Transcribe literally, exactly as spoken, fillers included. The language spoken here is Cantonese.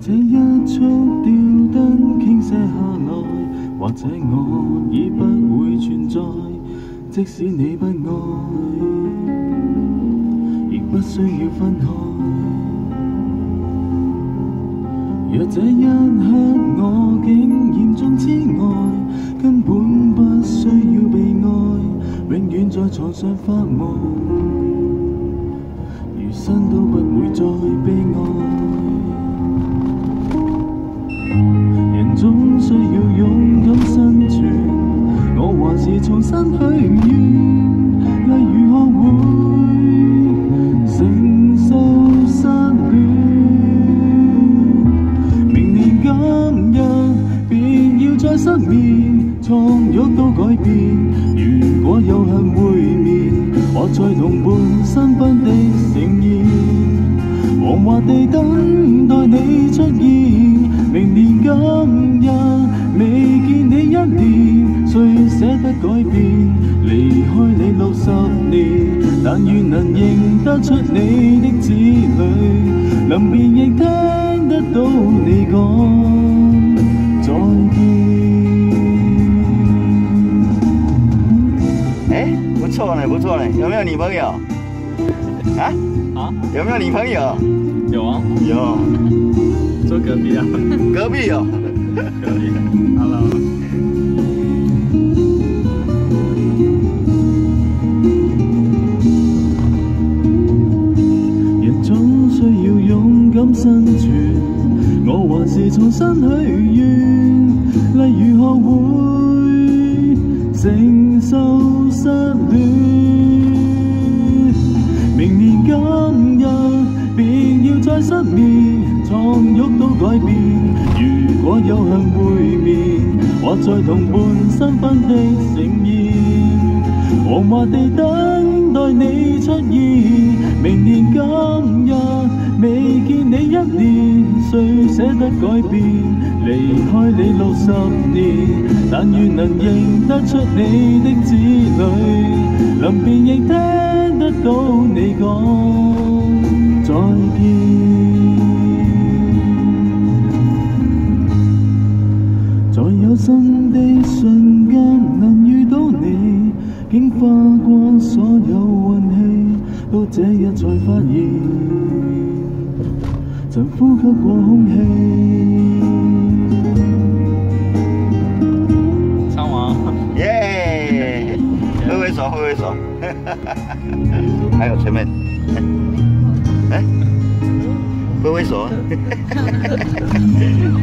這一束吊燈傾瀉下來，或者我已不會存在。即使你不愛，亦不需要分開。若這一刻我竟嚴重痴呆，根本不需要被愛，永遠在床上發夢，餘生都不會再悲哀。人總需要勇敢生存，我還是重新許願，例如學會承受失戀。明年今日便要再失眠，床褥都改變。如果有幸會面，或在同伴新婚的盛宴，惶惑地等待你出現。明年今日未見你一年，誰捨得改變？離開你六十年，但願能認得出你的子女，臨別亦聽得到你講再見。 哎，不錯呢，不錯呢，有沒有女朋友？啊？啊？有沒有女朋友？ 有啊， 有。 坐隔壁啊。 隔壁哦。 隔壁 ，Hello。人總需要勇敢生存，我還是重新許願，例如學會承受失戀。明年今日便要再失眠，床褥都改變。如果有幸會面，或在同伴新婚的盛宴，惶惑地等待你出現。明年今日未見你一年，誰捨得改變？離開你六十年，但願能認得出你的子女，臨別亦聽得到你講再見。在有生的瞬間能遇到你，竟花光所有運氣，到這日才發現曾呼吸過空氣。唱完， 耶！揮揮手，揮揮手。還有前面，哎，揮揮手。